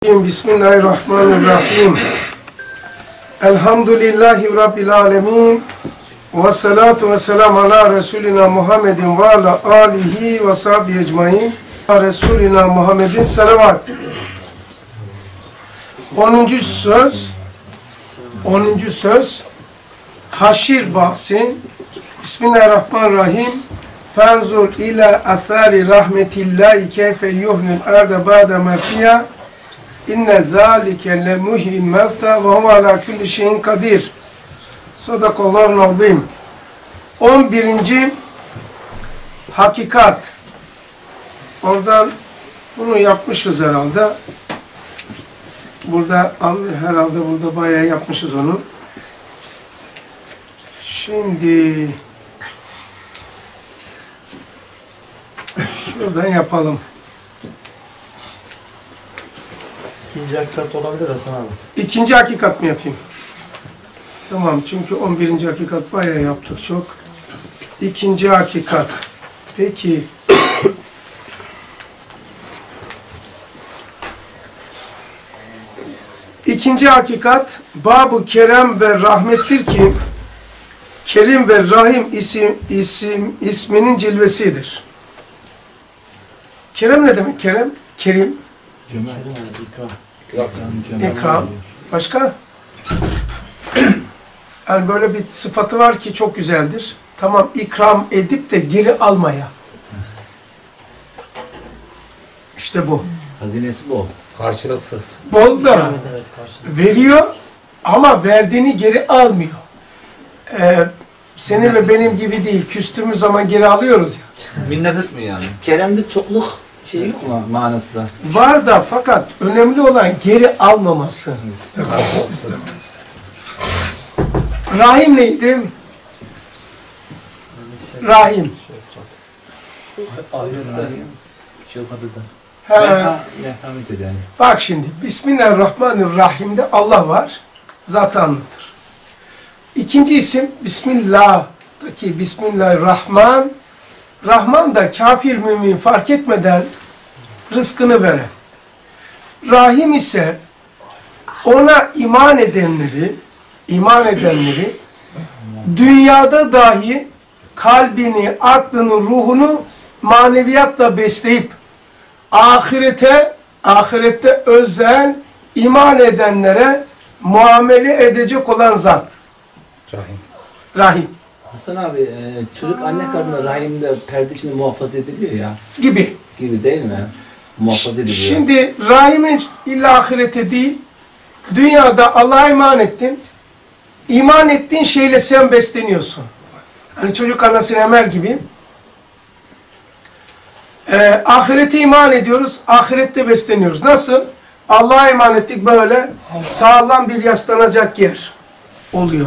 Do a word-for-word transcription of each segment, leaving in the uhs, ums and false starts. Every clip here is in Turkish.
Bismillahirrahmanirrahim. Elhamdülillahi Rabbil alemin. Ve salatu ve selamu ala Resulina Muhammedin ve ala alihi ve sahbihi ecmain. Resulina Muhammedin salavat. Onuncu söz, onuncu söz, haşir bahsi. Bismillahirrahmanirrahim. Fenzur ila athari rahmetillahi keyfe yuhyil arda ba'de mevtiya. İnne zâlike lemuhyil mevta ve huve alâ kulli şeyin kadir. Sadakallahul azim. on birinci hakikat. Oradan bunu yapmışız herhalde. Burada herhalde burada bayağı yapmışız onu. Şimdi şuradan yapalım. İkinci hakikat olabilir Hasan abi. İkinci hakikat mı yapayım? Tamam, çünkü on birinci hakikat bayağı yaptık çok. İkinci hakikat. Peki. İkinci hakikat, Bab-ı Kerem ve rahmettir ki, Kerim ve Rahim isim, isim isminin cilvesidir. Kerem ne demek Kerem? Kerim. Cömert. İkram. İkram. Başka? Yani böyle bir sıfatı var ki çok güzeldir. Tamam, ikram edip de geri almaya. İşte bu. Hazinesi bol. Karşılıksız. Bol da veriyor ama verdiğini geri almıyor. Ee, senin ve benim gibi değil. Küstüğümüz zaman geri alıyoruz ya. Minnet etmiyor yani. Kerem'de çokluk şey yok mu manası da? Var da fakat önemli olan geri almaması. Rahim neydi? Rahim. Ahirette şefkatı da. Merhamet eden. Bak şimdi, Bismillahirrahmanirrahim'de Allah var, zatı anlatır. İkinci isim, Bismillah'daki Bismillahirrahman, Rahman da kafir mümin fark etmeden rızkını veren. Rahim ise ona iman edenleri, iman edenleri, dünyada dahi kalbini, aklını, ruhunu maneviyatla besleyip, ahirete, ahirette özel iman edenlere muamele edecek olan zat. Rahim. Rahim. Hasan abi, çocuk anne karnında rahimde perde içinde muhafaza ediliyor ya. Gibi. Gibi değil mi? Muhafaza ediliyor. Şimdi rahimin illa ahirete değil, dünyada Allah'a iman ettin, iman ettiğin şeyle sen besleniyorsun. Hani çocuk anasını emer gibi. Ee, ahirete iman ediyoruz, ahirette besleniyoruz. Nasıl? Allah'a iman ettik, böyle sağlam bir yaslanacak yer oluyor.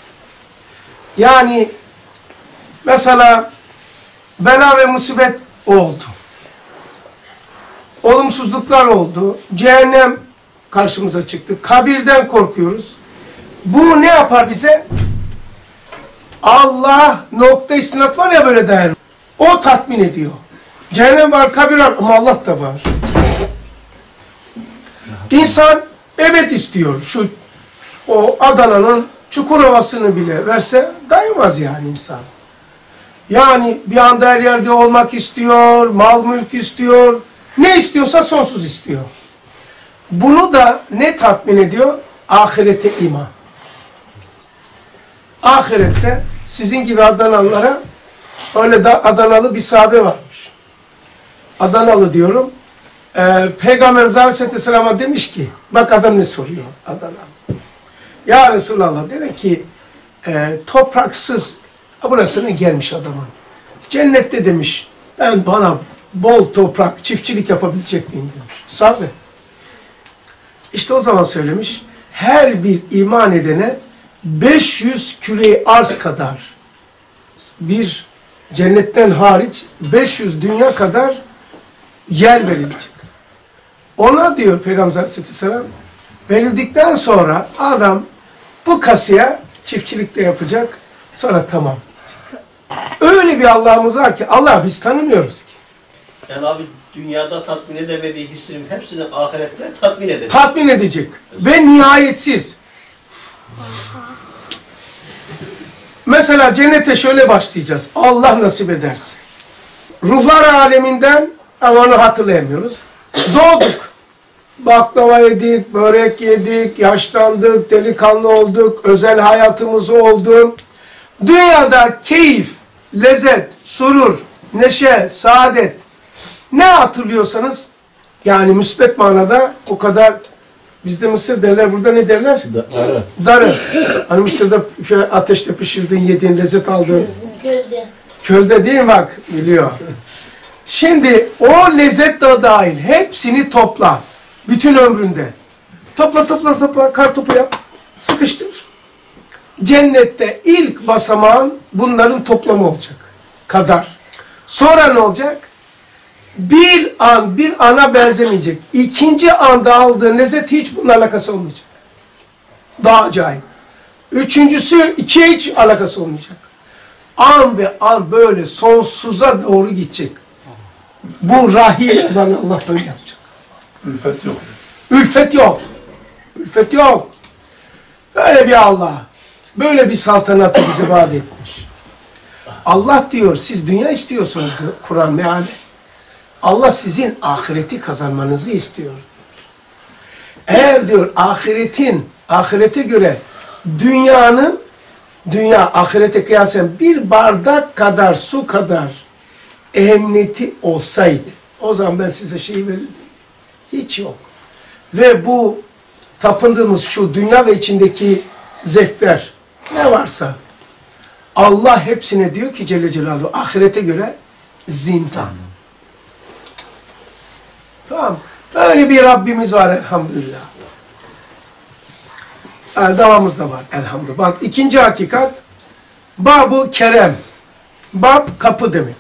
Yani mesela bela ve musibet oldu. Olumsuzluklar oldu. Cehennem karşımıza çıktı. Kabirden korkuyoruz. Bu ne yapar bize? Allah nokta istinat var ya, böyle dayanır. O tatmin ediyor. Cehennem var, kabir var ama Allah da var. İnsan evet istiyor. Şu o Adana'nın Çukurova'sını bile verse dayanmaz yani insan. Yani bir anda her yerde olmak istiyor, mal mülk istiyor. Ne istiyorsa sonsuz istiyor. Bunu da ne tatmin ediyor? Ahirete iman. Ahirette sizin gibi Adanalılara, öyle de Adanalı bir sahabe varmış. Adanalı diyorum. Ee, Peygamberimiz Aleyhisselam'a demiş ki, bak adam ne soruyor Adanalı. Ya Resulallah, demek ki e, topraksız, burasına gelmiş adamın. Cennette demiş, ben bana bol toprak, çiftçilik yapabilecek miyim demiş. Sahabe. İşte o zaman söylemiş, her bir iman edene beş yüz küre arz kadar, bir cennetten hariç beş yüz dünya kadar yer verilecek. Ona diyor Peygamber Aleyhisselam, verildikten sonra adam bu kasaya çiftçilikte yapacak, sonra tamam diyecek. Öyle bir Allah'ımız var ki, Allah biz tanımıyoruz ki. Yani abi dünyada tatmin edemediği hislerin hepsini ahirette tatmin edecek. Tatmin edecek. Ve nihayetsiz. Mesela cennete şöyle başlayacağız. Allah nasip ederse. Ruhlar aleminden, ama onu hatırlayamıyoruz. Doğduk. Baklava yedik, börek yedik, yaşlandık, delikanlı olduk, özel hayatımız oldu. Dünyada keyif, lezzet, surur, neşe, saadet ne hatırlıyorsanız, yani müsbet manada o kadar, bizde mısır derler, burada ne derler? Darı. Darı. Hani Mısır'da şöyle ateşte pişirdiğin, yediğin, lezzet aldığın. Gözde. Közde değil mi bak, biliyor. Şimdi o lezzet de dahil hepsini topla. Bütün ömründe. Topla topla topla, kartopu yap. Sıkıştır. Cennette ilk basamağın bunların toplamı olacak. Kadar. Sonra ne olacak? Bir an bir ana benzemeyecek. İkinci anda aldığın lezzet hiç bununla alakası olmayacak. Daha acayip. Üçüncüsü ikiye hiç alakası olmayacak. An ve an böyle sonsuza doğru gidecek. Bu rahim olan Allah böyle yapacak. Ülfet yok. Ülfet yok. Ülfet yok. Böyle bir Allah. Böyle bir saltanatı bize vaat etmiş. Allah diyor, siz dünya istiyorsunuz diyor Kur'an meali. Allah sizin ahireti kazanmanızı istiyor diyor. Eğer diyor ahiretin, ahirete göre dünyanın, dünya ahirete kıyasen bir bardak kadar, su kadar ehemmiyeti olsaydı, o zaman ben size şey verirdim. Hiç yok. Ve bu tapındığımız şu dünya ve içindeki zevkler ne varsa Allah hepsine diyor ki Celle Celaluhu, ahirete göre zindan. Tamam. Böyle bir Rabbimiz var elhamdülillah. Davamız da var elhamdülillah. Bak ikinci hakikat, Bab-ı Kerem. Bab kapı demek.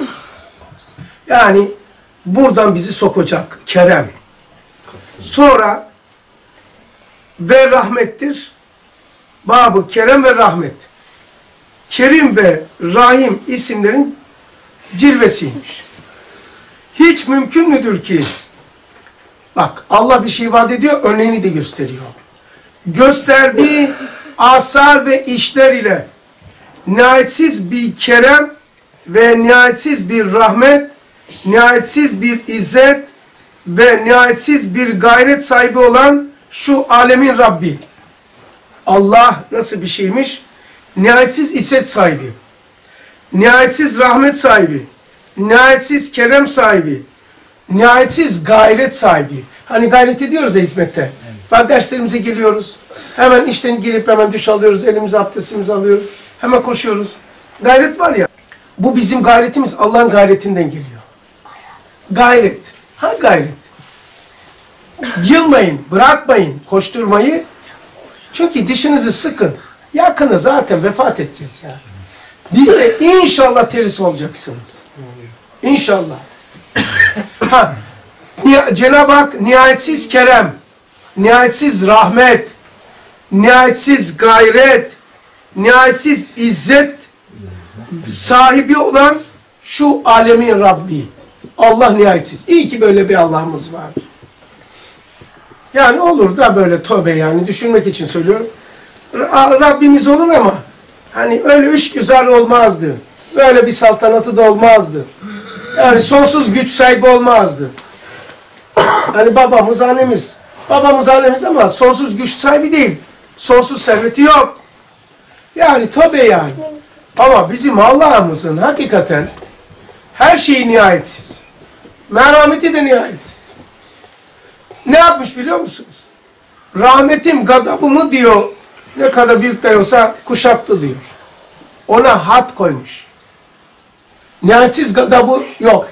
Yani buradan bizi sokacak Kerem. Sonra ve rahmettir. Bab-ı Kerem ve rahmet. Kerim ve Rahim isimlerin cilvesiymiş. Hiç mümkün müdür ki, bak Allah bir şey vaat ediyor, örneğini de gösteriyor. Gösterdiği asar ve işler ile nihayetsiz bir kerem ve nihayetsiz bir rahmet, nihayetsiz bir izzet ve nihayetsiz bir gayret sahibi olan şu alemin Rabbi. Allah nasıl bir şeymiş? Nihayetsiz izzet sahibi, nihayetsiz rahmet sahibi, nihayetsiz kerem sahibi, nihayetsiz gayret sahibi. Hani gayret ediyoruz ya hizmette. Evet. Bak derslerimize geliyoruz. Hemen işten girip hemen duş alıyoruz, elimize abdestimizi alıyoruz. Hemen koşuyoruz. Gayret var ya. Bu bizim gayretimiz Allah'ın gayretinden geliyor. Gayret. Ha gayret. Yılmayın, bırakmayın koşturmayı. Çünkü dişinizi sıkın. Yakını zaten vefat edeceğiz ya. Biz de inşallah terhis olacaksınız. İnşallah. Ha, Cenab-ı Hak nihayetsiz kerem, nihayetsiz rahmet, nihayetsiz gayret, nihayetsiz izzet sahibi olan şu alemin Rabbi. Allah nihayetsiz. İyi ki böyle bir Allah'ımız var. Yani olur da böyle tövbe, yani düşünmek için söylüyorum. Rabbimiz olur ama hani öyle üç güzel olmazdı. Böyle bir saltanatı da olmazdı. Yani sonsuz güç sahibi olmazdı. Hani babamız, annemiz. Babamız, annemiz ama sonsuz güç sahibi değil. Sonsuz serveti yok. Yani tövbe yani. Ama bizim Allah'ımızın hakikaten her şeyi nihayetsiz. Merhameti de nihayetsiz. Ne yapmış biliyor musunuz? Rahmetim gadabımı diyor, ne kadar büyük de olsa kuşattı diyor. Ona had koymuş. Nihayetsiz gadabı yok.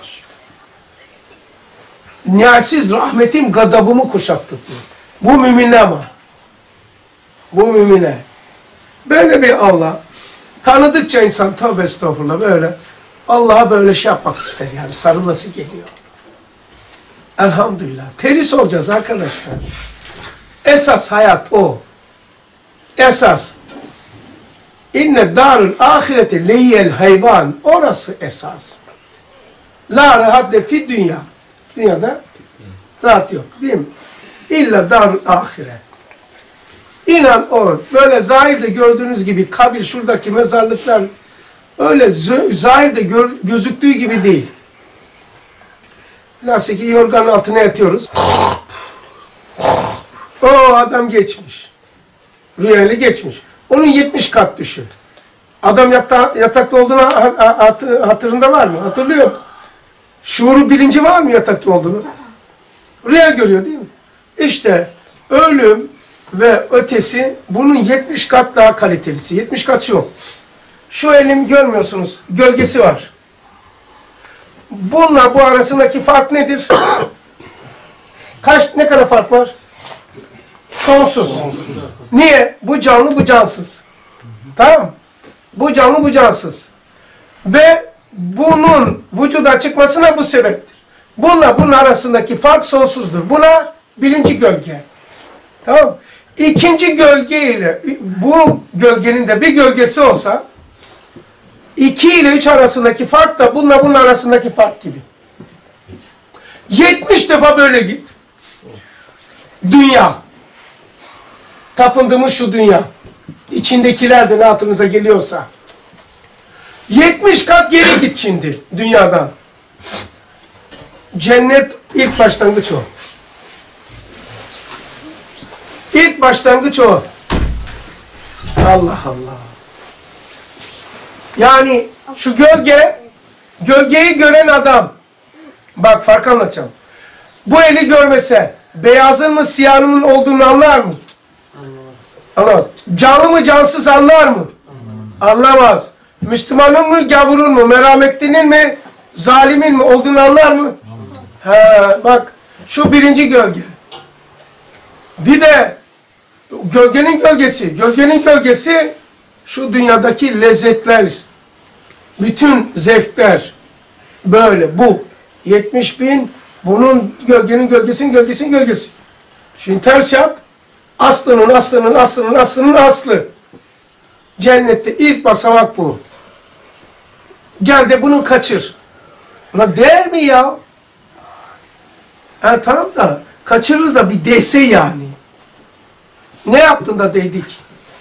Nihayetsiz rahmetim gadabımı kuşattı diyor. Bu mümine ama. Bu mümine. Böyle bir Allah. Tanıdıkça insan tövbe estağfurullah böyle Allah'a böyle şey yapmak ister yani, sarılası geliyor. Elhamdülillah. Terhis olacağız arkadaşlar. Esas hayat o. Esas. İnne darul ahirete leyyel hayvan. Orası esas. La rahatte fi dünya. Dünyada rahat yok. Değil mi? İlla darul ahire. İnan o. Böyle zahirde gördüğünüz gibi kabir, şuradaki mezarlıklar öyle zahirde gör, gözüktüğü gibi değil. Nasıl ki yorganın altına yatıyoruz. O adam geçmiş. Rüyayla geçmiş. Onun yetmiş kat düşün. Adam yatta, yatakta olduğunu hat, hatırında var mı? Hatırlıyor. Şuuru bilinci var mı yatakta olduğunu? Rüya görüyor değil mi? İşte ölüm ve ötesi bunun yetmiş kat daha kalitelisi. yetmiş kat şu. Şu elim görmüyorsunuz. Gölgesi var. Bununla bu arasındaki fark nedir? Kaç, ne kadar fark var? Sonsuz. Sonsuz. Niye? Bu canlı, bu cansız. Tamam mı? Bu canlı, bu cansız. Ve bunun vücuda çıkmasına bu sebeptir. Bununla bunun arasındaki fark sonsuzdur. Buna birinci gölge. Tamam mı? İkinci gölge ile bu gölgenin de bir gölgesi olsa iki ile üç arasındaki fark da bununla bunun arasındaki fark gibi. yetmiş defa böyle git. Dünya. Tapındığımız şu dünya. İçindekiler de ne hatırınıza geliyorsa. yetmiş kat geri git şimdi dünyadan. Cennet ilk başlangıç o. İlk başlangıç o. Allah Allah. Yani şu gölge, gölgeyi gören adam, bak fark anlatacağım. Bu eli görmese, beyazın mı siyahın mı olduğunu anlar mı? Anlamaz. Canlı mı cansız anlar mı? Anlamaz. Anlamaz. Müslümanın mı gavurun mu, merhametlinin mi, zalimin mi olduğunu anlar mı? Ha, bak şu birinci gölge. Bir de gölgenin gölgesi, gölgenin gölgesi şu dünyadaki lezzetler, bütün zevkler böyle bu. yetmiş bin bunun gölgenin gölgesinin gölgesinin gölgesi. Şimdi ters yap. Aslının aslının aslının aslının aslı. Cennette ilk basamak bu. Gel de bunu kaçır. Buna değer mi ya? Ha tamam da kaçırırız da bir değse yani. Ne yaptın da değdik?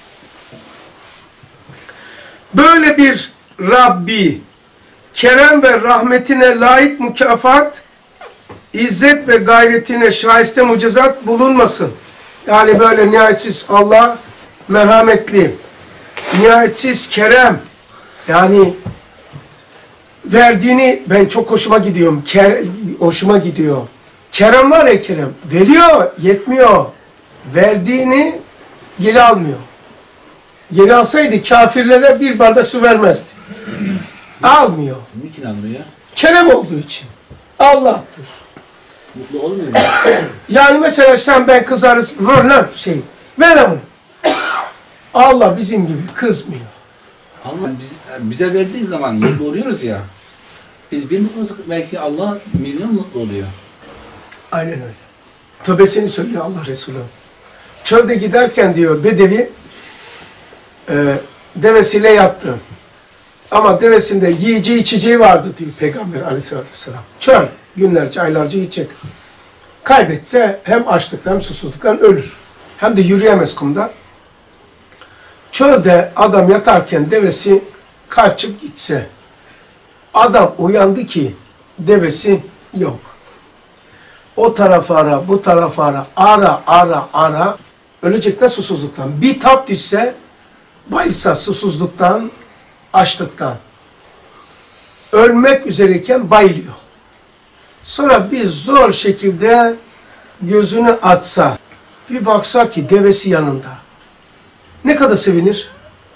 Böyle bir Rabbi, kerem ve rahmetine layık mükafat, izzet ve gayretine şahiste mucizat bulunmasın. Yani böyle nihayetsiz Allah merhametli, nihayetsiz kerem, yani verdiğini ben çok hoşuma gidiyorum, Ker, hoşuma gidiyor. Kerem var ya kerem, veriyor, yetmiyor. Verdiğini geri almıyor. Geri alsaydı kafirlere bir bardak su vermezdi. Almıyor. Niçin almıyor? Kerem olduğu için. Allah'tır. Mutlu olmuyor mu? Yani mesela sen ben kızarız, ver lan şey, ver lan bunu. Allah bizim gibi kızmıyor. Ama biz, bize verdiği zaman mutlu oluyoruz ya. Biz bir mutlu olsak belki Allah milyon mutlu oluyor. Aynen öyle. Tövbesini söylüyor Allah Resulü. Çölde giderken diyor Bedevi e, devesiyle yattı. Ama devesinde yiyeceği içeceği vardı diyor Peygamber aleyhissalatü vesselam. Çöl günlerce aylarca yiyecek. Kaybetse hem açlıktan hem susuzluktan ölür. Hem de yürüyemez kumda. Çölde adam yatarken devesi kaçıp gitse. Adam uyandı ki devesi yok. O tarafa ara, bu tarafa ara, ara, ara, ara. Ölecek de susuzluktan. Bir tap düşse, baysa susuzluktan, açlıktan. Ölmek üzereyken bayılıyor. Sonra bir zor şekilde gözünü açsa, bir baksa ki devesi yanında. Ne kadar sevinir?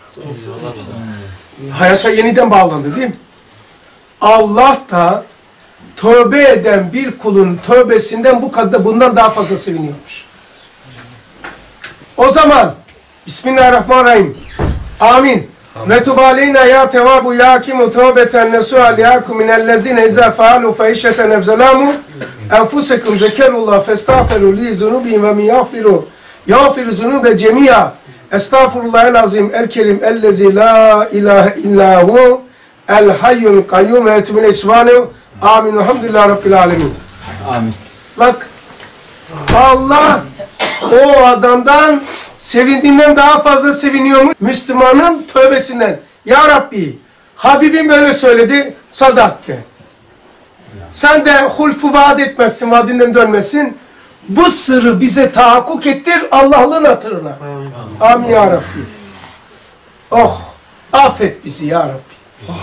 Hayata yeniden bağlandı değil mi? Allah da tövbe eden bir kulun tövbesinden bu kadar bundan daha fazla seviniyormuş. O zaman Bismillahirrahmanirrahim. Amin. Ve tub aleyna ya tevabu ya hakimu tövbeten nesu'al yakum minellezine izâ fealu fehişeten evzelâmu enfusekum zekerullah festağfiru li zunubihim ve mi yağfiru yağfiru zunube cemiyâ estağfirullahel azim el kerim ellezî la ilahe illâhu el hayyul kayyum ve etümüne isvânev. Amin. Elhamdülillah Rabbil alemin. Amin. Bak Allah o adamdan sevindiğinden daha fazla seviniyormuş. Müslümanın tövbesinden. Ya Rabbi, Habibim böyle söyledi, sadaktı. Sen de hulfu vaat etmezsin, vaadinden dönmesin. Bu sırrı bize tahakkuk ettir Allah'ın hatırına. Amin, Amin ya Rabbi. Oh, affet bizi ya Rabbi. Oh.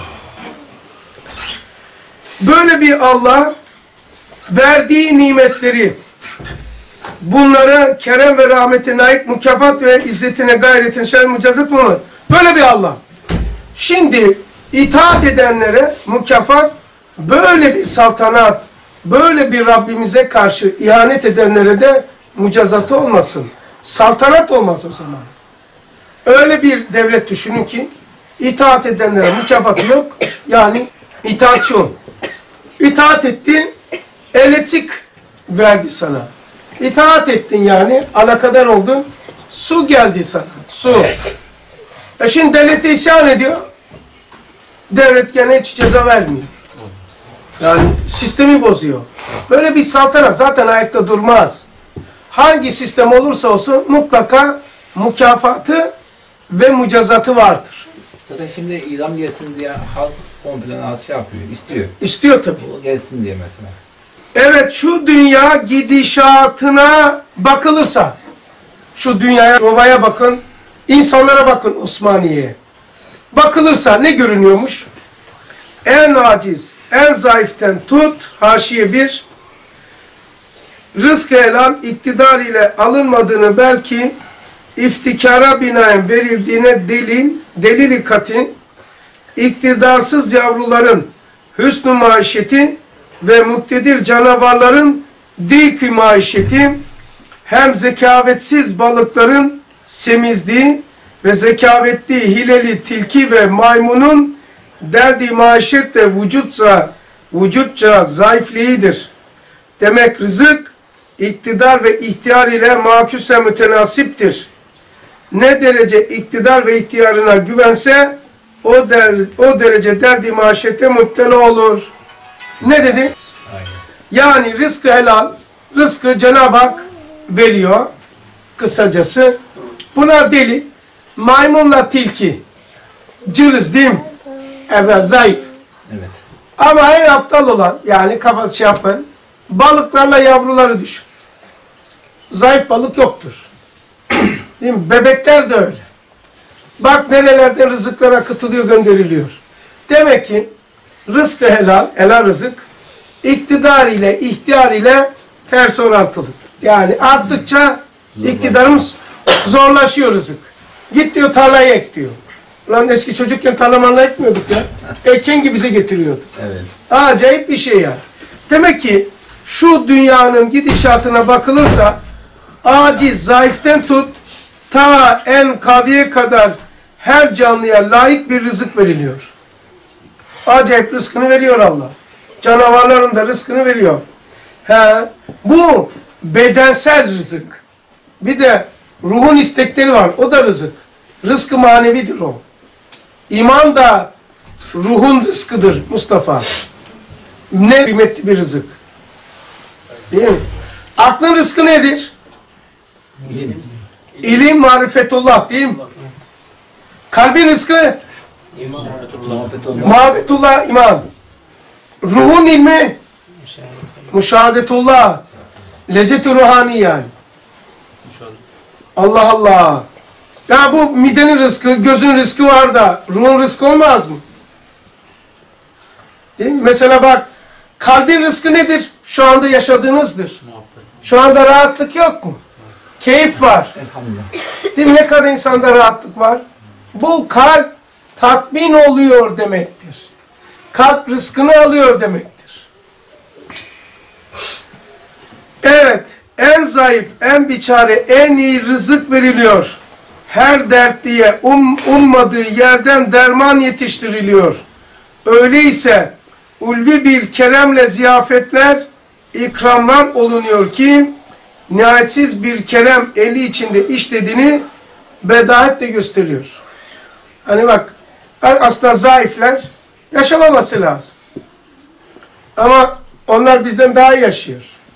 Böyle bir Allah verdiği nimetleri, bunlara kerem ve rahmetine layık mükafat ve izzetine, gayretine, şeref, mücazat bulunur. Böyle bir Allah. Şimdi itaat edenlere mükafat, böyle bir saltanat, böyle bir Rabbimize karşı ihanet edenlere de mücazatı olmasın. Saltanat olmaz o zaman. Öyle bir devlet düşünün ki itaat edenlere mükafatı yok. Yani itaatçı ol. İtaat etti, elektrik verdi sana. İtaat ettin yani, alakadar oldun. Su geldi sana, su. E şimdi devlete isyan ediyor. Devlet gene hiç ceza vermiyor. Yani sistemi bozuyor. Böyle bir saltanat zaten ayakta durmaz. Hangi sistem olursa olsun mutlaka mükafatı ve mücazatı vardır. Zaten şimdi idam gelsin diye halk komple nasıl şey yapıyor, istiyor. İstiyor tabii. O gelsin diye mesela. Evet, şu dünya gidişatına bakılırsa, şu dünyaya, Roma'ya bakın, insanlara bakın, Osmaniye'ye. Bakılırsa ne görünüyormuş? En aciz, en zayıften tut, haşiye bir, rızk helal iktidar ile alınmadığını belki iftikara binaen verildiğine delil, delil-i kati, iktidarsız yavruların hüsnü maişeti ve muktedir canavarların dik-i maişeti, hem zekavetsiz balıkların semizliği ve zekavetli hileli tilki ve maymunun derdi maişet de vücutça, vücutça zayıfliğidir. Demek rızık, iktidar ve ihtiyar ile maküse mütenasiptir. Ne derece iktidar ve ihtiyarına güvense, o, der, o derece derdi maişete müptela olur. Ne dedi? Aynen. Yani rızkı helal, rızkı Cenab-ı Hak veriyor, kısacası. Buna delil, maymunla tilki, cılız değil mi? Evet, zayıf. Evet. Ama en aptal olan, yani kafası şey yapmayın, balıklarla yavruları düşün. Zayıf balık yoktur. Değil mi? Bebekler de öyle. Bak nerelerden rızıklara akıtılıyor, gönderiliyor. Demek ki rızkı helal, helal rızık, iktidar ile, ihtiyar ile ters orantılıdır. Yani arttıkça iktidarımız zorlaşıyor rızık. Git diyor tarlaya ek diyor. Ulan eski çocukken tarlamanla ekmiyorduk ya. Eken gibi bize getiriyordu. Evet. Acayip bir şey yani. Demek ki şu dünyanın gidişatına bakılırsa aciz, zayıften tut ta en kaviye kadar her canlıya layık bir rızık veriliyor. Acayip rızkını veriyor Allah. Canavarların da rızkını veriyor. He, bu bedensel rızık. Bir de ruhun istekleri var. O da rızık. Rızkı manevidir o. İman da ruhun rızkıdır Mustafa. Ne kıymetli bir rızık. Değil mi? Aklın rızkı nedir? İlim. İlim, marifetullah değil mi? Kalbin rızkı Muhabbet olmaz. muhabbetullah, iman. Ruhun ilmi müşahadetullah. Lezzet-i ruhani yani. Allah Allah. Ya bu midenin rızkı, gözün rızkı var da ruhun rızkı olmaz mı? Değil mi? Mesela bak, kalbin rızkı nedir? Şu anda yaşadığınızdır. Şu anda rahatlık yok mu? Keyif var. Elhamdülillah. Değil mi? Ne kadar insanda rahatlık var? Bu kalp tatmin oluyor demektir. Kalp rızkını alıyor demektir. Evet, en zayıf, en biçare, en iyi rızık veriliyor. Her dertliye um, ummadığı yerden derman yetiştiriliyor. Öyleyse ulvi bir keremle ziyafetler, ikramlar olunuyor ki nihayetsiz bir kerem eli içinde işlediğini bedahetle gösteriyor. Hani bak, aslında zayıflar yaşamaması lazım. Ama onlar bizden daha iyi yaşıyor.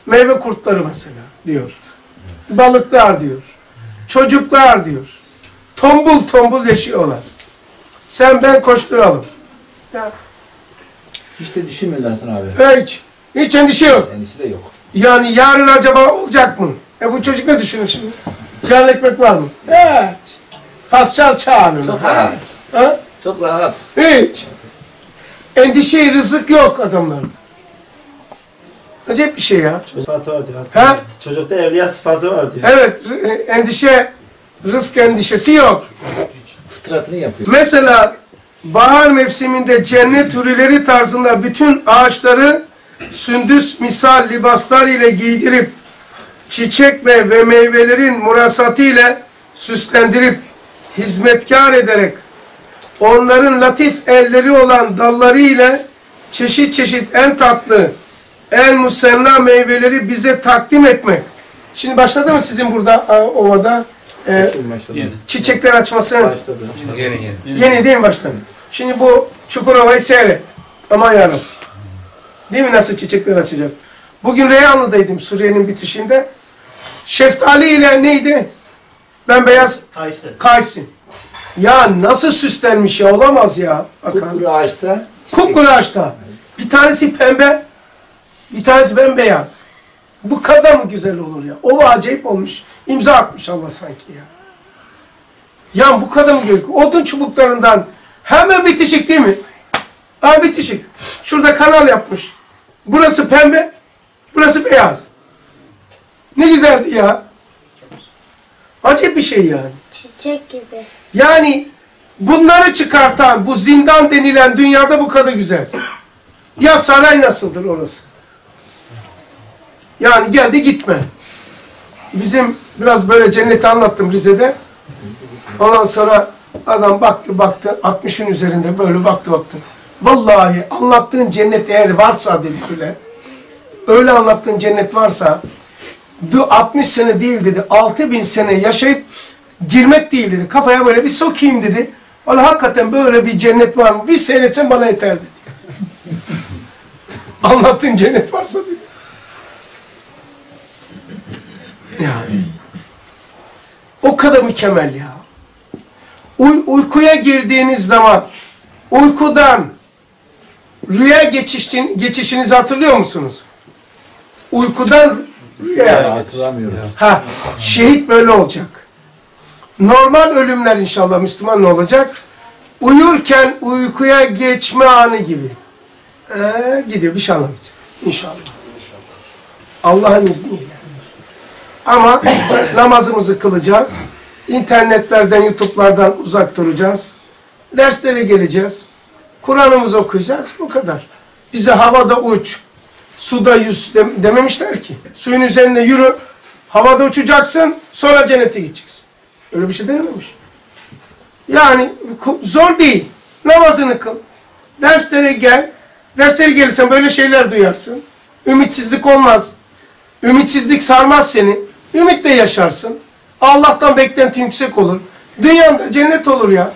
Meyve kurtları mesela diyor. Balıklar diyor. Çocuklar diyor. Tombul tombul yaşıyorlar. Sen ben koşturalım. Ya, Hiç de düşünmüyorlar Hasan abi. hiç. Hiç endişe yok. Endişe de yok. Yani yarın acaba olacak mı? E bu çocuk ne düşünür şimdi? Yarın ekmek var mı? Evet. Pascal çağırın. Çok Ha? rahat. Ha? Çok rahat. Hiç. Endişe, rızık yok adamlarda. Acayip bir şey ya. Sıfatı var diyor. Hasan Ha? abi. Çocukta evliya sıfatı var diyor. Evet, r- endişe, rızk endişesi yok. Fıtratını yapıyor. Mesela bahar mevsiminde cennet hurileri tarzında bütün ağaçları sündüs misal libaslar ile giydirip çiçek ve, ve meyvelerin murasatı ile süslendirip hizmetkar ederek onların latif elleri olan dalları ile çeşit çeşit en tatlı, en musenna meyveleri bize takdim etmek. Şimdi başladı mı sizin burada a, ovada e, Maşallah. çiçekler açması? Başladı. Yeni yeni. Yeni değil mi başladı? Şimdi bu Çukurova'yı seyret. Aman yarabbim. Değil mi nasıl çiçekler açacak? Bugün Reyhanlı'daydım Suriye'nin bitişinde. Şeftali ile neydi? Ben beyaz Kayısı. kayısı. Ya nasıl süslenmiş ya, olamaz ya. Bakan. Kupkuru ağaçta. Kupkuru ağaçta. Bir tanesi pembe, bir tanesi bembeyaz. Bu kadar mı güzel olur ya? O acayip olmuş. İmza atmış Allah sanki ya. Ya bu kadar mı güzel? Odun çubuklarından hemen bitişik değil mi? Ha bitişik. Şurada kanal yapmış. Burası pembe, burası beyaz. Ne güzeldi ya. Acayip bir şey yani. Çiçek gibi. Yani bunları çıkartan, bu zindan denilen dünyada bu kadar güzel. Ya saray nasıldır orası? Yani geldi gitme. Bizim biraz böyle cenneti anlattım Rize'de. Ondan sonra adam baktı baktı altmışın üzerinde böyle baktı baktı. Vallahi anlattığın cennet eğer varsa dedi öyle. Öyle anlattığın cennet varsa altmış sene değil dedi, altı bin sene yaşayıp girmek değil dedi. Kafaya böyle bir sokayım dedi. Vallahi hakikaten böyle bir cennet var mı? Bir seyretsen bana yeter dedi. Anlattığın cennet varsa dedi. Yani. O kadar mükemmel ya. Uy uykuya girdiğiniz zaman uykudan rüya geçişin, geçişinizi hatırlıyor musunuz? Uykudan rüya. Hatırlamıyoruz. Ha, şehit böyle olacak. Normal ölümler inşallah Müslüman ne olacak? Uyurken uykuya geçme anı gibi. Ee, gidiyor, bir şey anlamayacak. İnşallah. Allah'ın izniyle. Ama namazımızı kılacağız. İnternetlerden, YouTube'lardan uzak duracağız. Derslere geleceğiz. Kur'an'ımızı okuyacağız. Bu kadar. Bize havada uç, suda yüz de dememişler ki. Suyun üzerinde yürü, havada uçacaksın, sonra cennete gideceksin. Öyle bir şey denilmemiş. Yani zor değil. Namazını kıl. Derslere gel. Derslere gelirsen böyle şeyler duyarsın. Ümitsizlik olmaz. Ümitsizlik sarmaz seni. Ümitle yaşarsın. Allah'tan beklentin yüksek olur. Dünyanda cennet olur ya.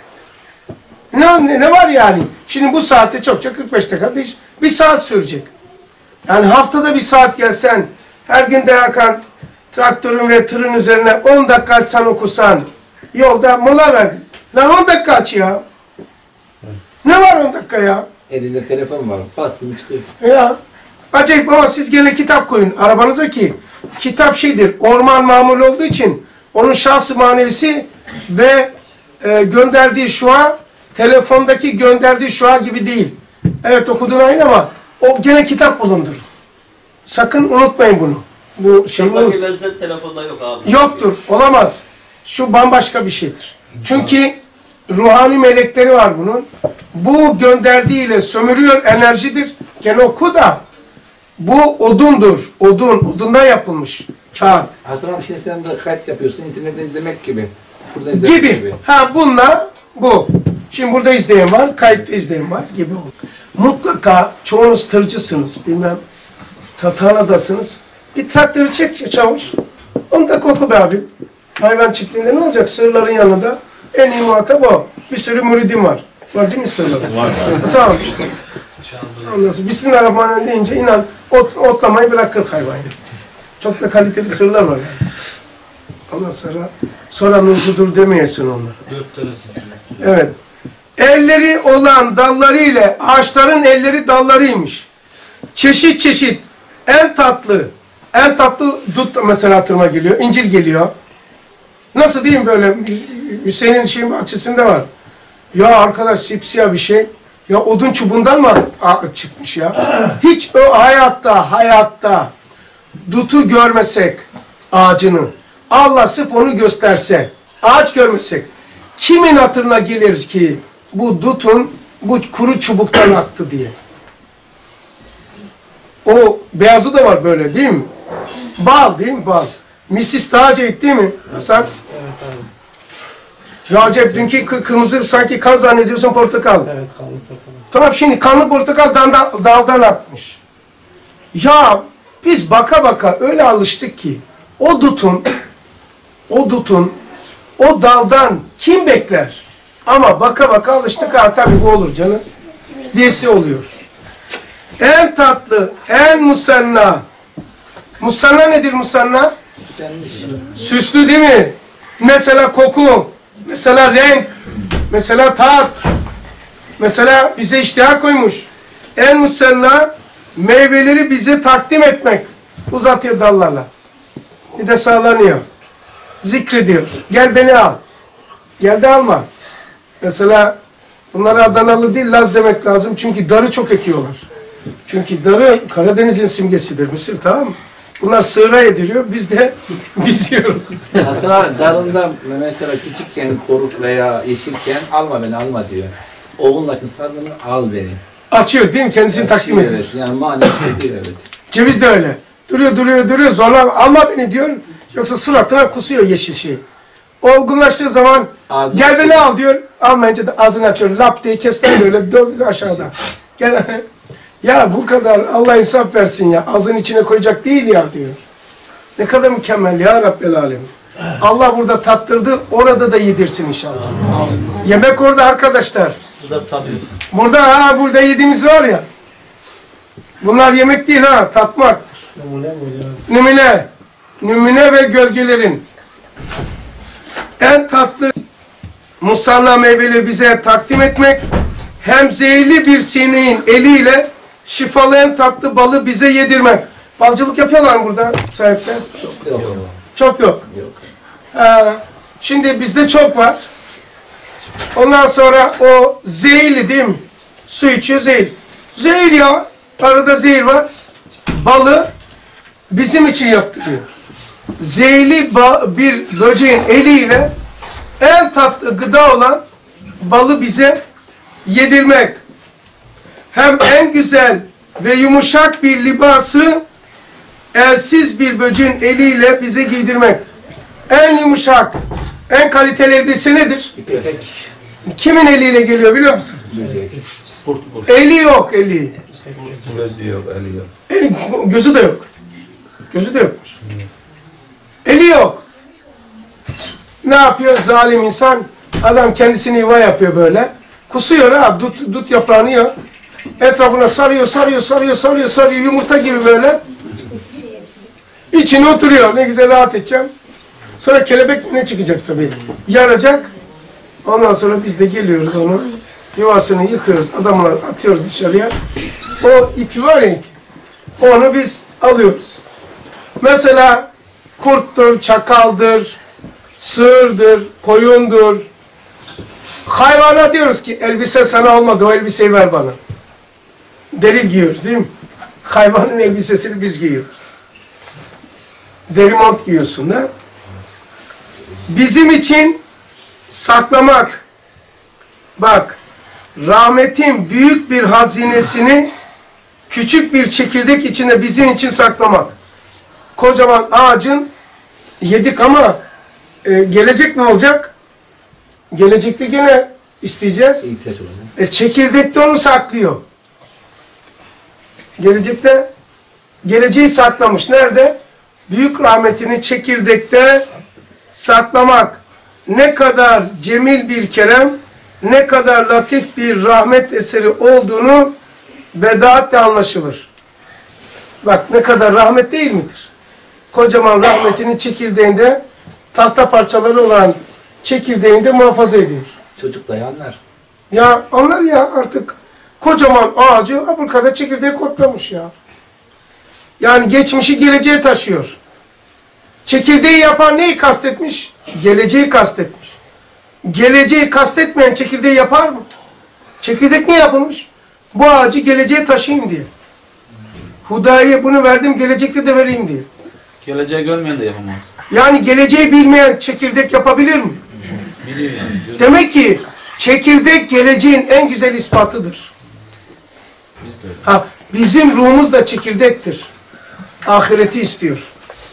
Ne, ne, ne var yani? Şimdi bu saatte çokça kırk beş dakika bir, bir saat sürecek. Yani haftada bir saat gelsen, her gün dayakan traktörün ve tırın üzerine on dakika açsan okusan, yolda mola verdin. Lan on dakika aç ya. Ne var on dakika ya? Elinde telefon var. Bastım çıkıyor. Ya. Acayip ama siz gene kitap koyun arabanıza ki kitap şeydir, orman mamul olduğu için onun şahsı manevisi ve e, gönderdiği şua telefondaki gönderdiği şua gibi değil. Evet okudun aynı ama o gene kitap bulundur. Sakın unutmayın bunu. Bu şey Şuradaki lezzet telefonda yok abi. yoktur, olamaz. Şu bambaşka bir şeydir. Çünkü ruhani melekleri var bunun. Bu gönderdiğiyle sömürüyor, enerjidir. Gene oku da bu odundur. Odun, odundan yapılmış kağıt. Hasan abi şimdi sen de kayıt yapıyorsun. İnternetten izlemek gibi. Burada izlemek gibi. Gibi. Ha bununla bu. Şimdi burada izleyen var, kayıtta izleyen var gibi. Mutlaka çoğunuz tırcısınız, bilmem Tatara'dasınız. Bir traktörü çek çavuş. on dakika oku be abim. Hayvan çiftliğinde ne olacak? Sığırların yanında. En iyi muhatap o. Bir sürü müridim var. Var değil mi sığırlar? Var var. Tamam işte. Ondan sonra Bismillahirrahmanirrahim deyince inan ot, otlamayı bırakır hayvan. Çok da kaliteli sırlar var yani. Ondan sonra sonra nurcudur demeyesin onlara. Evet. Elleri olan dalları ile ağaçların elleri dallarıymış. Çeşit çeşit en tatlı en tatlı dut mesela hatırıma geliyor. İncir geliyor. Nasıl diyeyim böyle Hüseyin'in şeyin bahçesinde var. Ya arkadaş sipsiyah bir şey. Ya odun çubuğundan mı çıkmış ya? Hiç o hayatta hayatta dutu görmesek ağacını, Allah sırf onu gösterse, ağaç görmesek, kimin hatırına gelir ki bu dutun bu kuru çubuktan attı diye? O beyazı da var böyle değil mi? Bal değil mi? Bal. Misis daha acayip değil mi Hasan? Evet abi. Ya acayip dünkü kırmızı sanki kan zannediyorsun portakal. Evet kanlı portakal. Tamam şimdi kanlı portakal daldan, daldan atmış. Ya biz baka baka öyle alıştık ki o dutun o dutun o daldan kim bekler? Ama baka baka alıştık ha tabii bu olur canım. Diyesi oluyor. En tatlı, en musanna. Musanna nedir musanna? Süslü değil mi? Mesela koku, mesela renk, mesela tat, mesela bize iştiha koymuş. En musanna meyveleri bize takdim etmek. Uzatıyor dallarla. Bir de sağlanıyor. Zikrediyor. Gel beni al. Gel de alma. Mesela bunlara Adanalı değil Laz demek lazım. Çünkü darı çok ekiyorlar. Çünkü darı Karadeniz'in simgesidir. Mısır tamam mı? Bunlar sığıra yediriyor. Biz de biz yiyoruz. Hasan abi darında mesela küçükken koruk veya yeşilken alma beni alma diyor. Olgunlaşın sarılını al beni. Açıyor değil mi? Kendisini takdim ediyor. Evet yani manası ediyor evet. Ceviz de öyle. Duruyor duruyor duruyor. Zorla alma beni diyor. Yoksa suratına kusuyor yeşil şey. Olgunlaştığı zaman Ağzını gel açıyor. beni al diyor. Almayınca da ağzını açıyor. Lap diye kesten böyle dön aşağıda. Gel. Ya bu kadar Allah insaf versin ya. Ağzın içine koyacak değil ya diyor. Ne kadar mükemmel ya Rabbel Alem. Allah burada tattırdı. Orada da yedirsin inşallah. Yemek orada arkadaşlar. Burada tadıyorsun. Burada ha burada yediğimiz var ya. Bunlar yemek değil ha. Tatmaktır. Numune mi hocam? Numune. Numune ve gölgelerin en tatlı musanna meyveleri bize takdim etmek, hem zehirli bir sineğin eliyle şifalı en tatlı balı bize yedirmek. Balcılık yapıyorlar mı burada sahipler? Çok yok. Çok yok. Yok. Ee, şimdi bizde çok var. Ondan sonra o zehirli değil mi? Su içiyor zehir. Zehir ya. Arada zehir var. Balı bizim için yaptırıyor. Zehirli bir böceğin eliyle en tatlı gıda olan balı bize yedirmek. Hem en güzel ve yumuşak bir libası elsiz bir böceğin eliyle bize giydirmek. En yumuşak, en kaliteli elbise nedir? Kimin eliyle geliyor biliyor musun? Eli yok, eli. Gözü yok, eli yok. Eli, gözü de yok. Gözü de yokmuş. Eli yok. Ne yapıyor zalim insan? Adam kendisini yuva yapıyor böyle. Kusuyor ha, dut, dut yaprağını yiyor. Etrafına sarıyor, sarıyor, sarıyor, sarıyor, sarıyor. Yumurta gibi böyle. İçine oturuyor. Ne güzel rahat edeceğim. Sonra kelebek ne çıkacak tabii. Yaracak. Ondan sonra biz de geliyoruz onu. Yuvasını yıkıyoruz. Adamlar atıyoruz dışarıya. O ipi var ya, onu biz alıyoruz. Mesela kurttur, çakaldır, sığırdır, koyundur. Hayvana diyoruz ki elbise sana olmadı, o elbiseyi ver bana. Deri giyiyoruz değil mi? Hayvanın elbisesini biz giyiyoruz. Deri mont giyiyorsun da. Bizim için saklamak. Bak, rahmetin büyük bir hazinesini küçük bir çekirdek içinde bizim için saklamak. Kocaman ağacın yedik ama e, gelecek ne olacak? Gelecekte gene isteyeceğiz. İhtiyaç olacak. E, çekirdekte onu saklıyor. Gelecekte geleceği saklamış. Nerede? Büyük rahmetini çekirdekte saklamak. Ne kadar cemil bir kerem, ne kadar latif bir rahmet eseri olduğunu Bedaatle anlaşılır. Bak ne kadar rahmet değil midir? Kocaman rahmetinin çekirdeğinde tahta parçaları olan çekirdeğinde muhafaza ediyor. Çocuk dayanlar. Ya anlar ya artık kocaman ağacı bu kadar çekirdeği kotlamış ya. Yani geçmişi geleceğe taşıyor. Çekirdeği yapan neyi kastetmiş? Geleceği kastetmiş. Geleceği kastetmeyen çekirdeği yapar mı? Çekirdek niye yapılmış? Bu ağacı geleceğe taşıyayım diye. Hudaya bunu verdim, gelecekte de vereyim diye. Geleceği görmeyen de yapamaz. Yani geleceği bilmeyen çekirdek yapabilir mi? Biliyor yani. Gör- Demek ki çekirdek geleceğin en güzel ispatıdır. Biz de öyle. Ha, bizim ruhumuz da çekirdektir. Ahireti istiyor.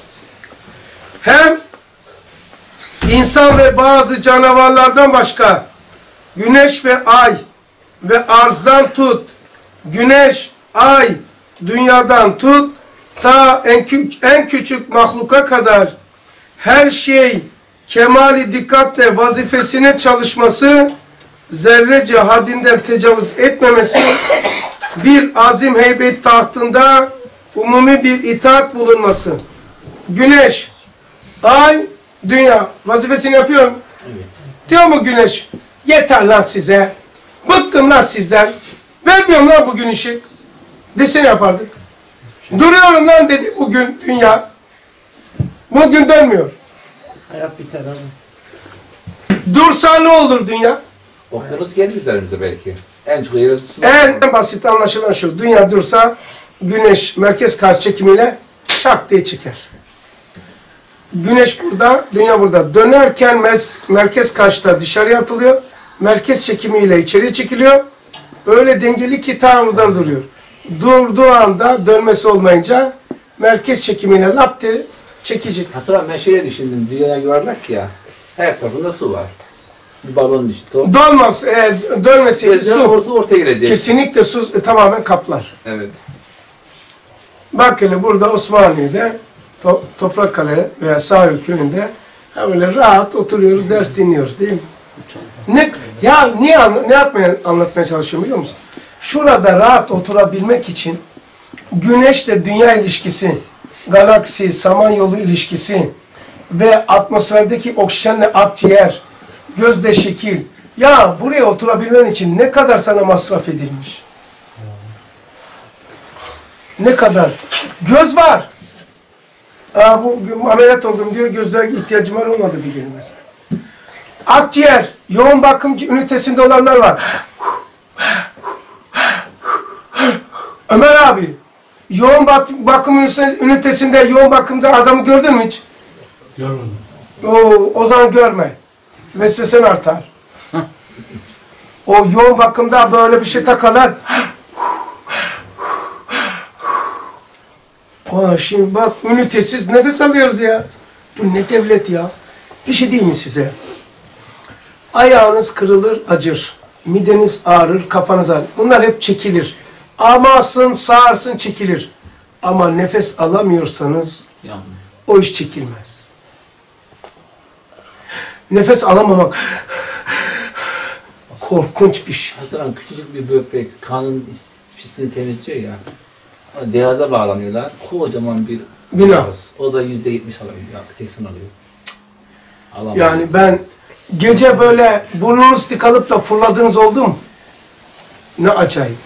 Hem insan ve bazı canavarlardan başka güneş ve ay ve arzdan tut, güneş, ay, dünyadan tut, ta en, kü en küçük mahluka kadar her şey kemali dikkatle vazifesine çalışması, zerrece haddinden tecavüz etmemesi, bir azim heybet tahtında umumi bir itaat bulunması. Güneş, ay, dünya vazifesini yapıyor mu? Evet. Diyor mu güneş? Yeter lan size. Bıktım lan sizden. Vermiyorum lan bugün ışık. Desene yapardık. Duruyorum lan dedi bugün dünya. Bugün dönmüyor. Hayat biter abi. Dursa ne olur dünya? Okyanus gelir üzerimize belki. En çok yere tutsun. En basit anlaşılan şu. Dünya dursa güneş merkez karşı çekimiyle şak diye çeker. Güneş burada, dünya burada. Dönerken mes merkez karşıda dışarıya atılıyor. Merkez çekimiyle içeriye çekiliyor. Öyle dengeli ki tam duruyor. Durduğu anda dönmesi olmayınca merkez çekimiyle lap diye çekecek. Hasan abi ben şöyle düşündüm. Dünya yuvarlak ya. Her tarafında su var. Bir balon düştü. O. Dolmaz, eğer dönmeseydi Gezden su. orası ortaya girecek. Kesinlikle su e, tamamen kaplar. Evet. Bak hele burada Osmaniye'de to Toprakkale veya Sahil köyünde ha böyle rahat oturuyoruz, ders dinliyoruz değil mi? Ne, ya niye anla, ne yapmaya, anlatmaya çalışıyorum biliyor musun? Şurada rahat oturabilmek için güneşle dünya ilişkisi, galaksi, samanyolu ilişkisi ve atmosferdeki oksijenle akciğer, gözde şekil. Ya buraya oturabilmen için ne kadar sana masraf edilmiş? Ne kadar? Göz var. Aa, bu ameliyat oldum diyor, gözde ihtiyacım var olmadı diyelim mesela. Akciğer, yoğun bakım ünitesinde olanlar var. Ömer abi, yoğun bak bakım ünitesinde, yoğun bakımda adamı gördün mü hiç? Görmedim. O, o zaman görme. Vesvesen artar. O yoğun bakımda böyle bir şey takarlar. Aa, şimdi bak ünitesiz nefes alıyoruz ya. Bu ne devlet ya. Bir şey değil mi size? Ayağınız kırılır, acır. Mideniz ağrır, kafanız ağrır. Bunlar hep çekilir. Ağmazsın, sağarsın, çekilir. Ama nefes alamıyorsanız Yanlış. o iş çekilmez. Nefes alamamak korkunç bir şey. Hasan abi küçücük bir böbrek kanın pisliğini temizliyor ya. O dehaza bağlanıyorlar. Kocaman bir Bina. dehaz. O da yüzde yetmiş alıyor. seksen alıyor. Alamaz. Yani ben gece böyle burnunuz tıkalıp da fırladığınız oldu mu? Ne acayip.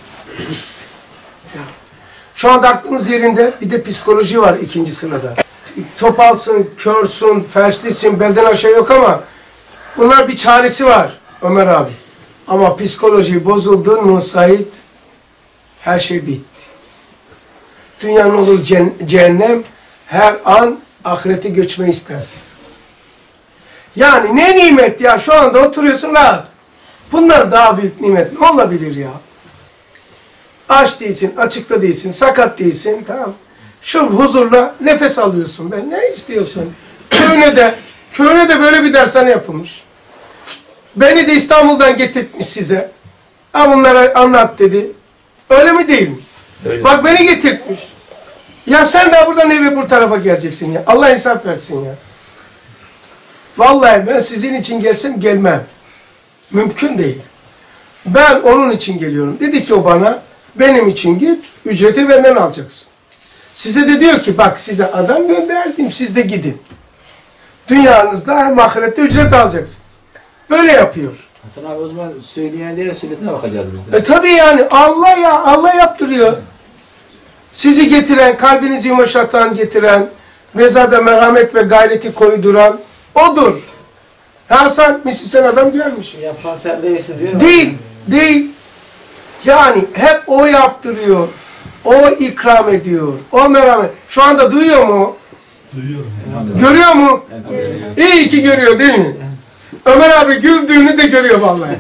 Ya. Şu anda aklınız yerinde, bir de psikoloji var ikinci sırada. Topalsın, körsün, felçlisin, belden aşağı yok ama bunlar bir çaresi var Ömer abi. Ama psikoloji bozuldun mu Said, her şey bitti. Dünyanın olur cehennem, her an ahirete göçmeyi istersin. Yani ne nimet ya, şu anda oturuyorsun rahat. Bunlar daha büyük nimet ne olabilir ya? Aç değilsin, açıkta değilsin, sakat değilsin, tamam. Şu huzurla nefes alıyorsun. Ben ne istiyorsun? Köyüne de, köyüne de böyle bir dershane yapılmış. Beni de İstanbul'dan getirtmiş size. Ha bunlara anlat dedi. Öyle mi değil mi? Öyle. Bak beni getirtmiş. Ya sen de buradan eve bu tarafa geleceksin ya. Allah hesap versin ya. Vallahi ben sizin için gelsem gelmem. Mümkün değil. Ben onun için geliyorum. Dedi ki o bana, Benim için git, ücreti benden alacaksın. Size de diyor ki bak size adam gönderdim, siz de gidin. Dünyanızda hem ahirette ücret alacaksınız. Böyle yapıyor. Hasan abi o zaman söyleyenlere söyletine bakacağız biz de. E tabi yani Allah ya, Allah yaptırıyor. Sizi getiren, kalbinizi yumuşatan, getiren, mezarda merhamet ve gayreti koyduran O'dur. Hasan, misli sen adam gelmiş. Yapan sen değilsin diyor. Değil, değil. Yani hep O yaptırıyor. O ikram ediyor. O merhamet. Şu anda duyuyor mu? Duyuyorum. Görüyor mu? Evet. İyi ki görüyor değil mi? Ömer abi güldüğünü de görüyor vallahi.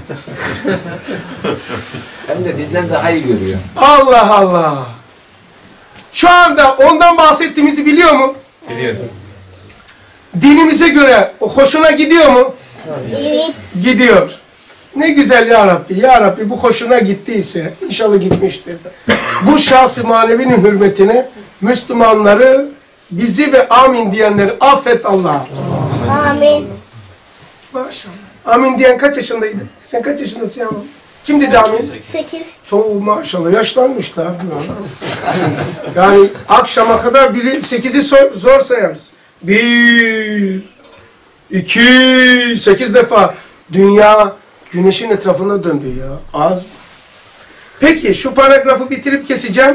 Hem de bizden daha iyi görüyor. Allah Allah. Şu anda ondan bahsettiğimizi biliyor mu? Biliyoruz. Dinimize göre o hoşuna gidiyor mu? Evet. Gidiyor. Ne güzel ya Rabbi. Ya Rabbi bu hoşuna gittiyse inşallah gitmiştir. Bu şahs-ı manevinin hürmetine Müslümanları, bizi ve amin diyenleri affet Allah'ım. Amin. Maşallah. Amin diyen kaç yaşındaydı? Sen kaç yaşındasın yavrum? Kim dedi amin? Sekiz. Çok maşallah yaşlanmış da. Yani akşama kadar biri sekizi zor, zor sayarız. Bir, iki, sekiz defa. Dünya güneşin etrafında döndü ya. Az. Peki şu paragrafı bitirip keseceğim.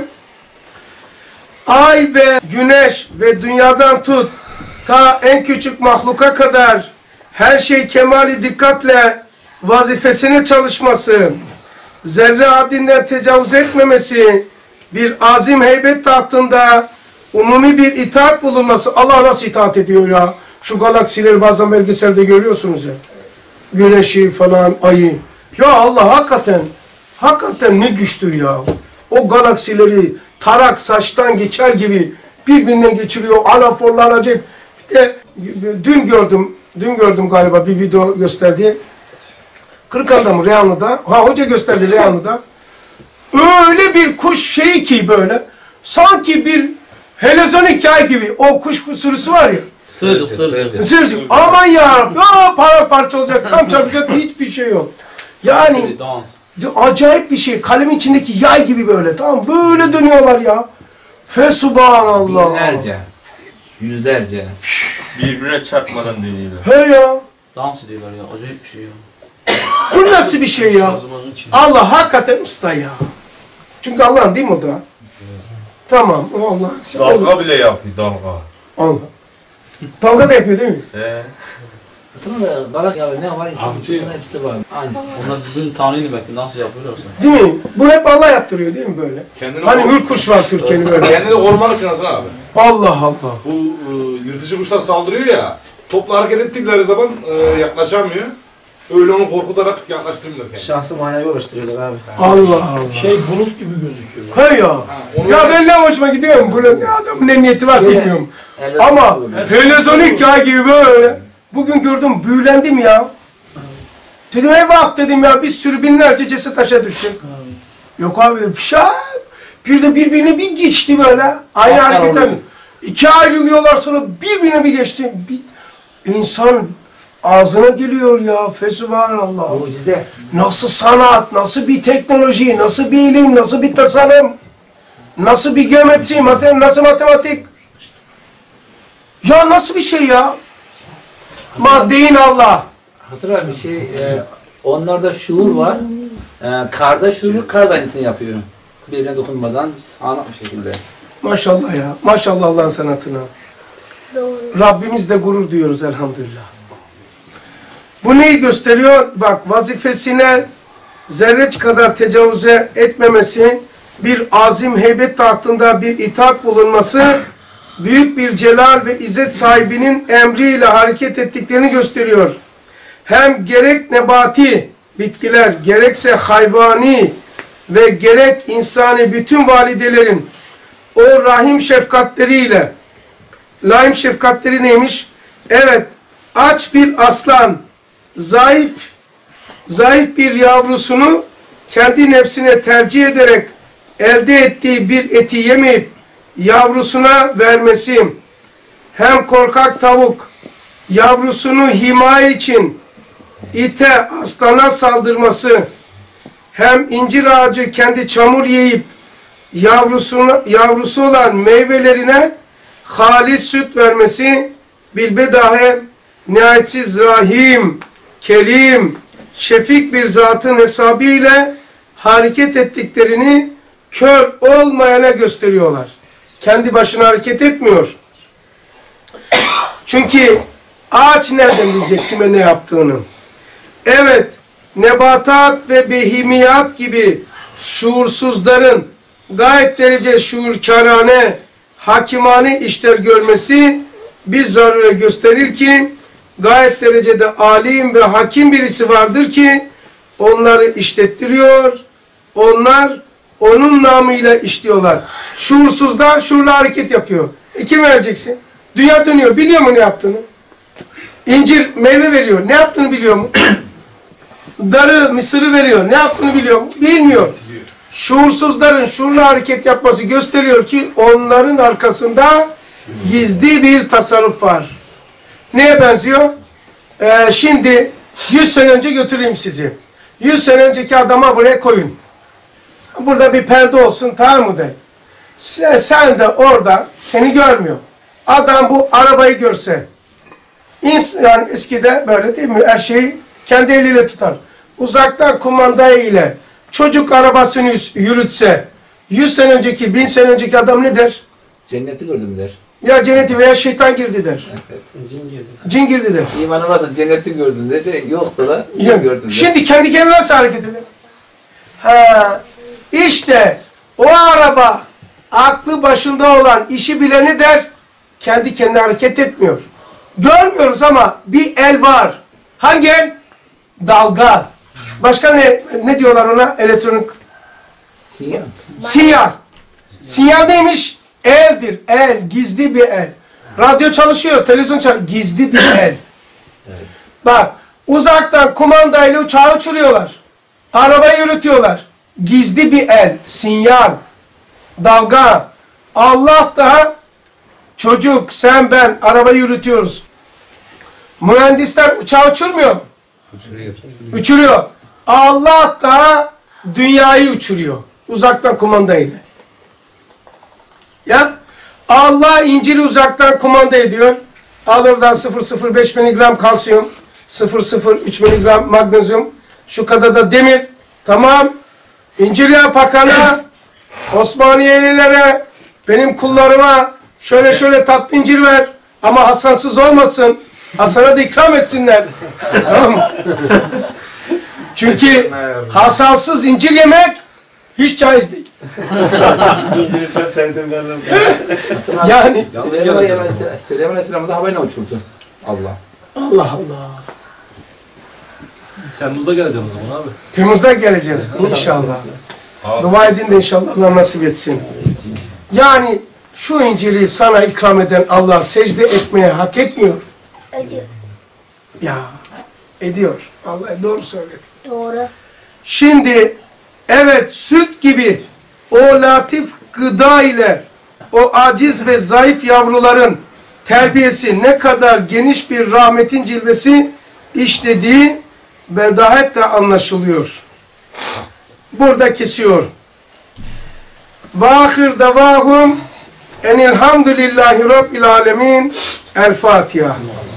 Ay ve güneş ve dünyadan tut ta en küçük mahluka kadar her şey kemali dikkatle vazifesine çalışması, zerre haddinden tecavüz etmemesi, bir azim heybet tahtında umumi bir itaat bulunması. Allah nasıl itaat ediyor ya? Şu galaksileri bazen belgeselde görüyorsunuz ya. Güneşi falan, ayı. Ya Allah hakikaten, hakikaten ne güçlü ya. O galaksileri tarak saçtan geçer gibi birbirinden geçiriyor. Anaforlar acayip. Bir de dün gördüm, dün gördüm galiba bir video gösterdi. Kırıkan'da mı, Reyhanlı'da? Ha hoca gösterdi Reyhanlı'da. Öyle bir kuş şeyi ki böyle, sanki bir helezonik yay gibi, o kuş sürüsü var ya. Sığırcık sığırcık. Sırcık, aman yarabbim, ya paramparça olacak, tam çarpacak, hiçbir şey yok. Yani Dans. acayip bir şey, kalemin içindeki yay gibi böyle, tamam böyle dönüyorlar ya. Fesubhanallah. Binlerce, yüzlerce. Birbirine çarpmadan dönüyorlar. He ya, Dans ediyorlar ya. Acayip bir şey ya. bu nasıl bir şey ya? Allah hakikaten usta ya. Çünkü Allah'ın değil mi o da? Tamam, o Allah. Dalga bile yapıyor, dalga. Allah. Dalga da yapıyor değil mi? He. Sana da balık ya ne var insan Amca. hepsi var. Aynı sistem. Onlar bugün Tanrı'yı belki nasıl yapıyorlarsa. Değil mi? Bu hep Allah yaptırıyor değil mi böyle? Kendini, Hani hürkuş var Türkiye'nin böyle. kendini korumak için Hasan abi. Allah Allah. Bu e, yırtıcı kuşlar saldırıyor ya. Topla hareket ettikleri zaman e, yaklaşamıyor. Öyle onu korkutarak yaklaştırmıyorlar kendini. Şahsı manevi oluşturuyorlar abi. Allah Allah. Şey bulut gibi gözüküyor. He ya. onu- Ya ben ne hoşuma gidiyor mu? Böyle ne adamın ne niyeti var Şöyle- bilmiyorum. Evet, Ama olur. helezonik yay gibi böyle. Bugün gördüm büyülendim ya. Dedim eyvah dedim ya bir sürü binlerce ceset taşa düşecek. Yok abi dedim şak. Bir de birbirine bir geçti böyle. Aynı Hakikaten hareketten. oluyor. İki ayrılıyorlar sonra birbirine bir geçti. Bir insan ağzına geliyor ya. Fesubhanallah. Mucize. Nasıl sanat, nasıl bir teknoloji, nasıl bir ilim, nasıl bir tasarım, nasıl bir geometri, matematik, nasıl matematik. Ya nasıl bir şey ya? Maddeyin Allah. Hasan abi bir şey, e, onlarda şuur var. E, karda şuuru, kar da aynısını yapıyor. Birbirine dokunmadan anlık bir şekilde. Maşallah ya. Maşallah Allah'ın sanatına. Doğru. Rabbimiz de gurur duyuyoruz elhamdülillah. Bu neyi gösteriyor? Bak vazifesine zerreç kadar tecavüze etmemesi, bir azim heybet tahtında bir itaat bulunması, büyük bir celal ve izzet sahibinin emriyle hareket ettiklerini gösteriyor. Hem gerek nebati bitkiler, gerekse hayvani ve gerek insani bütün validelerin o rahim şefkatleriyle, rahim şefkatleri neymiş? Evet, aç bir aslan, zayıf, zayıf bir yavrusunu kendi nefsine tercih ederek elde ettiği bir eti yemeyip yavrusuna vermesi, hem korkak tavuk yavrusunu himaye için ite, aslana saldırması, hem incir ağacı kendi çamur yiyip yavrusuna, yavrusu olan meyvelerine halis süt vermesi bilbedahe nihayetsiz rahim, kerim, şefik bir zatın hesabıyla hareket ettiklerini kör olmayana gösteriyorlar. Kendi başına hareket etmiyor. Çünkü ağaç nereden bilecek kime ne yaptığını? Evet, nebatat ve behimiyat gibi şuursuzların gayet derece şuurkârane, hakimane işler görmesi bir zarure gösterir ki gayet derecede alim ve hakim birisi vardır ki onları işlettiriyor. Onlar onun namıyla işliyorlar. Şuursuzlar şuurlu hareket yapıyor. E kim vereceksin? Dünya dönüyor. Biliyor mu ne yaptığını? İncir meyve veriyor. Ne yaptığını biliyor mu? Darı mısırı veriyor. Ne yaptığını biliyor mu? Bilmiyor. Şuursuzların şuurlu hareket yapması gösteriyor ki onların arkasında gizli bir tasarruf var. Neye benziyor? Ee, şimdi yüz sene önce götüreyim sizi. yüz sene önceki adama buraya koyun. Burada bir perde olsun, tamam mı de? Sen, sen de orada seni görmüyor. Adam bu arabayı görse, ins, yani eskide böyle değil mi? Her şeyi kendi eliyle tutar. Uzaktan kumanda ile çocuk arabasını yürütse, yüz sene önceki, bin sene önceki adam ne der? Cenneti gördüm der. Ya cenneti veya şeytan girdi der. Evet. Cin girdi. Cin girdi der. İmanı varsa cenneti gördüm dedi. Yoksa da cin Yani, gördüm der. şimdi kendi kendine nasıl hareket eder? Ha, işte o araba aklı başında olan işi bileni der, kendi kendine hareket etmiyor. Görmüyoruz ama bir el var. Hangi el? Dalga. Başka ne ne diyorlar ona? Elektronik Sinyal. sinyal. Sinyal neymiş? Eldir. El. Gizli bir el. Radyo çalışıyor. Televizyon çalışıyor. Gizli bir el. Evet. Bak. Uzaktan kumandayla uçağı uçuruyorlar. Arabayı yürütüyorlar. Gizli bir el. Sinyal. Dalga. Allah da çocuk, sen, ben arabayı yürütüyoruz. Mühendisler uçağı uçurmuyor. Uçuruyor. Uçuruyor. Allah da dünyayı uçuruyor. Uzaktan kumandayla. Ya Allah inciri uzaktan kumanda ediyor. Al oradan sıfır virgül sıfır beş miligram kalsiyum, sıfır virgül sıfır üç miligram magnezyum, şu kadar da demir. Tamam. İncir yağı pakana, Osmaniyelilere, benim kullarıma şöyle şöyle tatlı incir ver. Ama hasansız olmasın. Hasana da ikram etsinler. Tamam mı? Çünkü hasansız incir yemek hiç caiz değil. İnciri çok sevdim ben. Yani Süleyman Aleyhisselam, Süleyman Aleyhisselam'ı da havayla uçurdu. Allah. Allah Allah. Temmuz'da geleceğim o zaman abi. Temmuz'da geleceğiz inşallah. Dua edin de inşallah Allah nasip etsin. Yani şu inciri sana ikram eden Allah secde etmeye hak etmiyor. Ediyor. Ya ediyor. Allah doğru söyledi. Doğru. Şimdi evet süt gibi o latif gıda ile o aciz ve zayıf yavruların terbiyesi ne kadar geniş bir rahmetin cilvesi işlediği bedahetle anlaşılıyor. Burada kesiyor. Ve ahir davahum enilhamdülillahi rabbil alemin. El Fatiha.